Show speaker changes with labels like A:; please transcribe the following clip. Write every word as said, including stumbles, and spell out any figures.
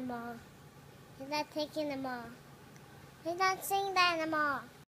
A: anymore. He's not taking them all. He's not saying that anymore.